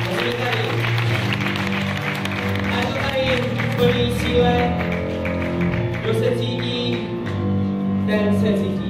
On je tady. A je to tady v plný síle. Kdo se cítí, ten se cítí.